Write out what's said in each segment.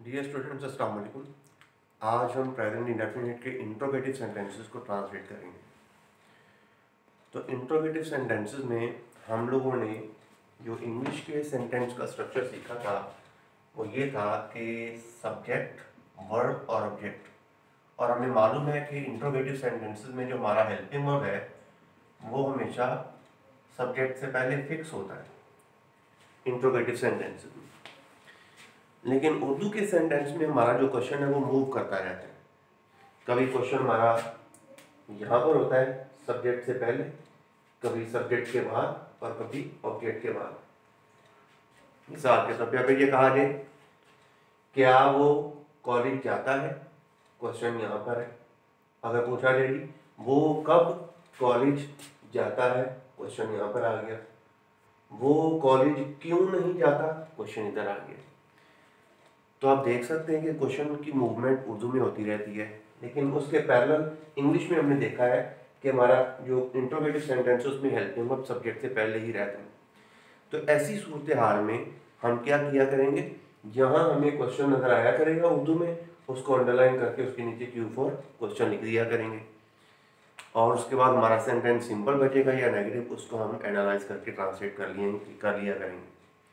Dear students, अस्सलाम वालेकुम। आज हम प्रेजेंट इंडेफिनिट के इंट्रोगेटिव सेंटेंसेस को ट्रांसलेट करेंगे। तो इंट्रोगेटिव सेंटेंसेस में हम लोगों ने जो इंग्लिश के सेंटेंस का स्ट्रक्चर सीखा था वो ये था कि सब्जेक्ट, वर्ब और ऑब्जेक्ट। और हमें मालूम है कि इंट्रोगेटिव सेंटेंसेस में जो हमारा हेल्पिंग वर्ब है वो हमेशा सब्जेक्ट से पहले फिक्स होता है इंट्रोगेटिव सेंटेंसेस में। लेकिन उर्दू के सेंटेंस में हमारा जो क्वेश्चन है वो मूव करता रहता है। कभी क्वेश्चन हमारा यहाँ पर होता है सब्जेक्ट से पहले, कभी सब्जेक्ट के बाद और कभी ऑब्जेक्ट के बाद। मिसाल के तौर पे अगर ये कहा जाए क्या वो कॉलेज जाता है, क्वेश्चन यहाँ पर है। अगर पूछा जाए वो कब कॉलेज जाता है, क्वेश्चन यहाँ पर आ गया। वो कॉलेज क्यों नहीं जाता, क्वेश्चन इधर आ गया। तो आप देख सकते हैं कि क्वेश्चन की मूवमेंट उर्दू में होती रहती है, लेकिन उसके पैरेलल इंग्लिश में हमने देखा है कि हमारा जो इंट्रोगेटिव सेंटेंस है उसमें हेल्पिंग वर्ब सब्जेक्ट से पहले ही रहता है। तो ऐसी सूरत हाल में हम क्या किया करेंगे, जहां हमें क्वेश्चन नजर आया करेगा उर्दू में, उसको अंडरलाइन करके उसके नीचे क्यू फॉर क्वेश्चन लिख दिया करेंगे। और उसके बाद हमारा सेंटेंस सिंपल बचेगा या नेगेटिव, उसको हम एनालाइज करके ट्रांसलेट कर लिया करेंगे।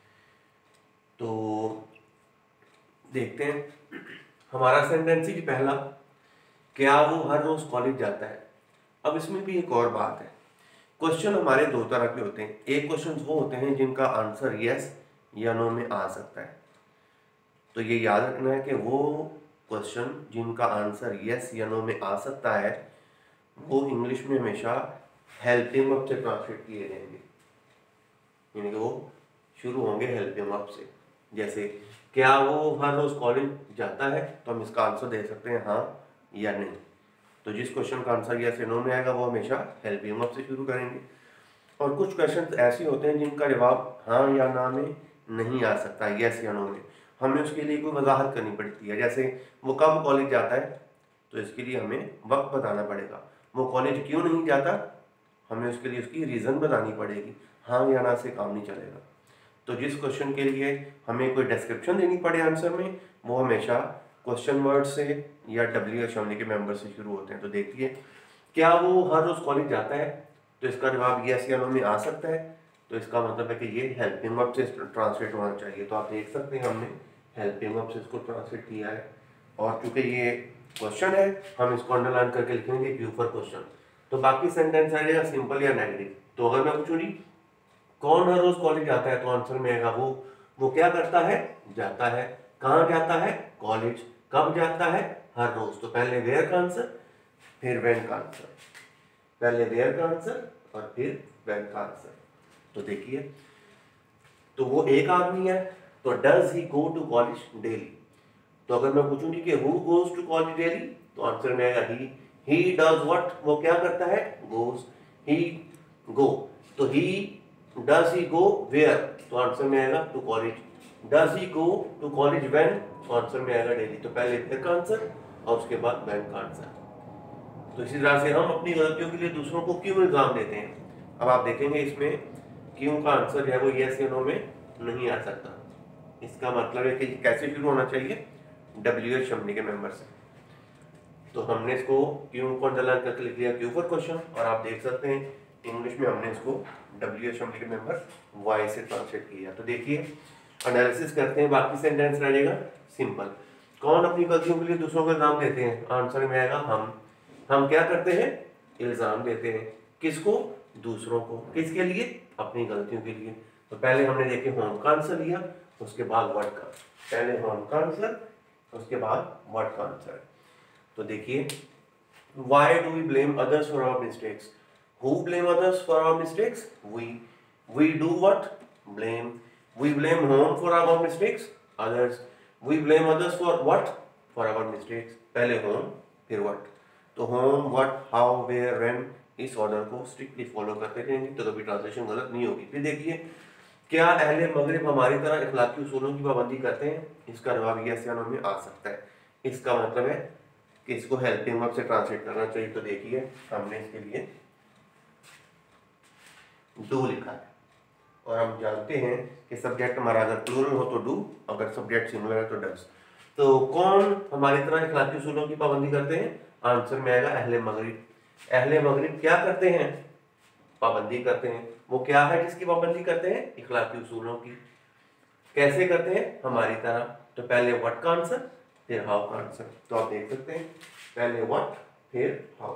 तो देखते हैं हमारा सेंटेंस ही पहला, क्या वो हर रोज कॉलेज जाता है। अब इसमें भी एक और बात है, क्वेश्चन हमारे दो तरह के होते हैं। एक क्वेश्चन वो होते हैं जिनका आंसर यस या नो में आ सकता है। तो ये याद रखना है कि वो क्वेश्चन जिनका आंसर यस या नो में आ सकता है वो इंग्लिश में हमेशा हेल्पिंग वर्ब से ट्रांसलेट किए जाएंगे, यानी कि वो शुरू होंगे हेल्पिंग वर्ब से। जैसे क्या वो हर रोज कॉलेज जाता है, तो हम इसका आंसर दे सकते हैं हाँ या नहीं। तो जिस क्वेश्चन का आंसर यस या नो में आएगा वो हमेशा हेल्पिंग वर्ब से शुरू करेंगे। और कुछ क्वेश्चन ऐसे होते हैं जिनका जवाब हाँ या ना में नहीं आ सकता, यस या नो में। हमें उसके लिए कोई वजाहत करनी पड़ती है। जैसे वो कब कॉलेज जाता है, तो इसके लिए हमें वक्त बताना पड़ेगा। वो कॉलेज क्यों नहीं जाता, हमें उसके लिए उसकी रीज़न बतानी पड़ेगी। हाँ या ना से काम नहीं चलेगा। तो जिस क्वेश्चन के लिए हमें कोई डिस्क्रिप्शन देनी पड़े आंसर में, वो हमेशा क्वेश्चन वर्ड से या डब्ल्यू एच के मेंबर से शुरू होते हैं। तो देखिए, क्या वो हर रोज कॉलेज जाता है, तो इसका जवाब यस या नो में आ सकता है। तो इसका मतलब है कि ये हेल्पिंग वर्ब से ट्रांसलेट होना चाहिए। तो आप देख सकते हैं हमने हेल्पिंग वर्ब से इसको ट्रांसलेट किया है। और चूंकि ये क्वेश्चन है, हम इसको अंडरलाइन करके लिखेंगे क्यू फॉर क्वेश्चन। तो बाकी सेंटेंस आ जाएगा सिंपल या नेगेटिव। तो अगर मैं पूछूँ जी कौन हर रोज कॉलेज जाता है, तो आंसर में आएगा वो क्या करता है, जाता है। कहाँ जाता है, कॉलेज। कब जाता है, हर रोज। तो पहले वेयर का आंसर फिर व्हेन का आंसर, पहले वेयर का आंसर और फिर व्हेन का आंसर। तो देखिए, तो वो एक आदमी है, तो does he go to college daily. तो अगर मैं पूछूं कि who goes to college daily, तो आंसर में आएगा ही डज व्हाट, वो क्या करता है, गोज। ही गो, तो he does he go where, तो आंसर में आएगा to college. Does he go to college when, तो आंसर में आएगा डेली। तो पहले वेयर का आंसर और उसके बाद व्हेन का आंसर। तो इसी तरह से हम अपनी गलतियों के लिए दूसरों को क्यों इल्जाम देते हैं। अब आप देखेंगे इसमें क्यों का आंसर जो है वो यस या नो में नहीं आ सकता। इसका मतलब है कि कैसे शुरू होना चाहिए, डब्ल्यू एच के मेंबर से। तो हमने इसको क्यों को अंडरलाइन करके लिख दिया क्यू फॉर क्वेश्चन। और आप देख सकते हैं इंग्लिश में हमने इसको डब्ल्यू एच के मेंबर वाई से ट्रांसलेट किया। तो देखिए, एनालिसिस करते हैं। बाकी सेंटेंस रहेगा सिंपल। कौन अपनी गलतियों के लिए दूसरों को इल्जाम देते हैं, आंसर में आएगा हम क्या करते हैं, इल्जाम देते हैं। किसको, दूसरों को। किसके लिए, अपनी गलतियों के लिए। तो पहले हमने देखे होम का आंसर लिया, उसके बाद वर्ड का। पहले होम का आंसर, उसके बाद वर्ड का आंसर। तो देखिए, why do we blame others for our mistakes? Who blame others for our mistakes? We do what? Blame. We blame home for our mistakes, others. We blame others for what? For our mistakes. पहले home फिर what. तो home, what, how, where, when, इस order को strictly follow करते रहेंगे तो कभी translation गलत नहीं होगी। फिर देखिए, क्या अहले मगरिब हमारी तरह इखलाकी उसूलों की पाबंदी करते हैं, इसका जवाब यस या नो में आ सकता है। इसका मतलब है कि इसको हेल्पिंग वर्ब से ट्रांसलेट करना चाहिए। तो देखिए, हमने इसके लिए डू लिखा है। और हम जानते हैं कि सब्जेक्ट हमारा अगर प्लूरल हो तो डू, अगर सब्जेक्ट सिंगुलर है तो डज। तो कौन हमारी तरह इखलाकी उसूलों की पाबंदी करते हैं? आंसर में आएगा अहले मगरिब। अहले मगरिब क्या करते हैं? पाबंदी करते हैं। वो क्या है जिसकी पाबंदी करते हैं? इखलाकी उसूलों की। कैसे करते हैं? हमारी तरह। तो पहले व्हाट का आंसर, फिर हाउ का आंसर। तो आप देख सकते हैं पहले व्हाट फिर हाउ।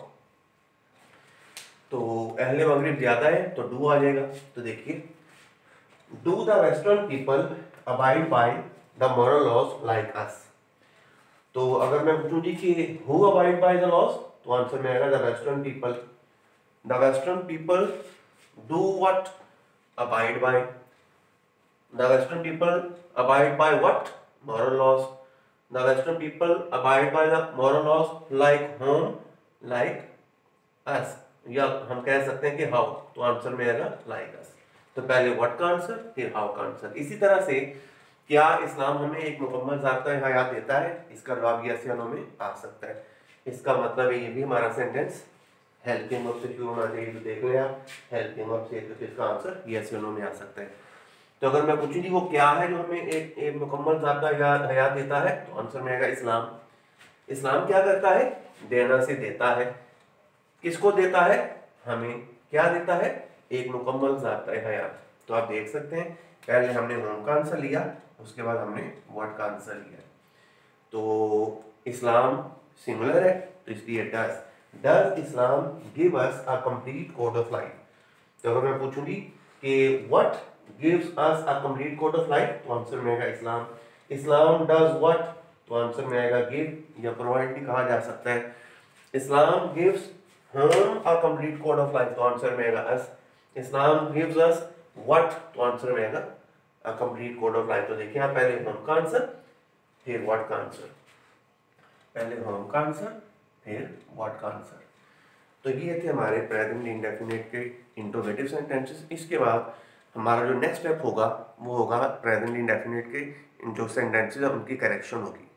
तो अहले मगरिब ज्यादा है तो डू आ जाएगा। तो देखिए, do the western people abide by the moral laws like us. तो अगर मैं पूछूं जी कि who abide by the laws, तो आंसर में आएगा the western people. The western people do what? Abide by. The western people abide by what? Moral laws. The western people abide by the moral laws like whom, like us. या हम कह सकते हैं कि how. तो answer में आएगा like us. तो पहले व्हाट का आंसर फिर हाउ का आंसर। इसी तरह से क्या इस्लाम हमें एक मुकम्मल ज़ाब्ता हयात देता है? इसका जवाब यस या नो में आ सकता है। इसका मतलब है ये भी हमारा सेंटेंस हेल्पिंग वर्ब से शुरू होना चाहिए। तो देख लें आप, हेल्पिंग वर्ब से, तो इसका आंसर यस या नो में आ सकता है। तो अगर मैं पूछूं जी वो क्या है जो हमें एक मुकम्मल ज़ाब्ता हयात देता है, तो आंसर में आएगा इस्लाम। इस्लाम क्या करता है? देना से देता है। किसको देता है? हमें। क्या देता है? एक मुकम्मल ज़ाब्ता हयात। तो आप देख सकते हैं पहले हमने होम का आंसर लिया, उसके बाद हमने व्हाट का आंसर लिया। तो इस्लाम सिंगुलर है तो इसलिए does Islam give us a complete code of life. तो अगर मैं पूछूंगी कि what gives us a complete code of life, तो आंसर में आएगा इस्लाम। इस्लाम डज व्हाट, तो आंसर में आएगा गिव या प्रोवाइड भी कहा जा सकता है। Islam gives whom a complete code of life, तो आंसर में आएगा us. Islam gives us what, तो आंसर में आएगा a complete code of life. तो देखिए आप पहले होम का आंसर फिर व्हाट का आंसर, पहले होम का आंसर फिर व्हाट का आंसर। तो ये थे हमारे प्रेजेंट इंडेफिनिट के इंट्रोगेटिव सेंटेंसेस। इसके बाद हमारा जो नेक्स्ट स्टेप होगा वो होगा प्रेजेंट इंडेफिनिट के जो सेंटेंसेस है उनकी करेक्शन होगी।